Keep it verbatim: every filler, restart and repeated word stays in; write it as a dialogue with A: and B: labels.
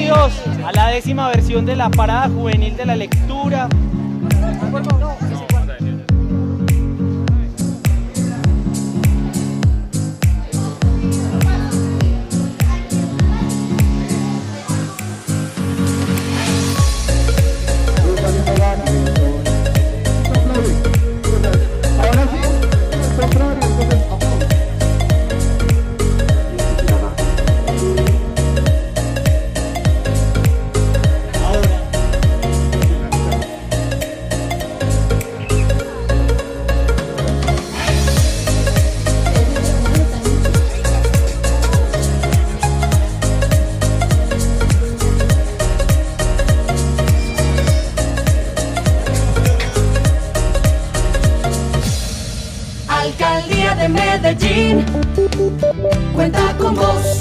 A: Bienvenidos a la décima versión de la Parada Juvenil de la Lectura.
B: Alcaldía de Medellín, cuenta con vos.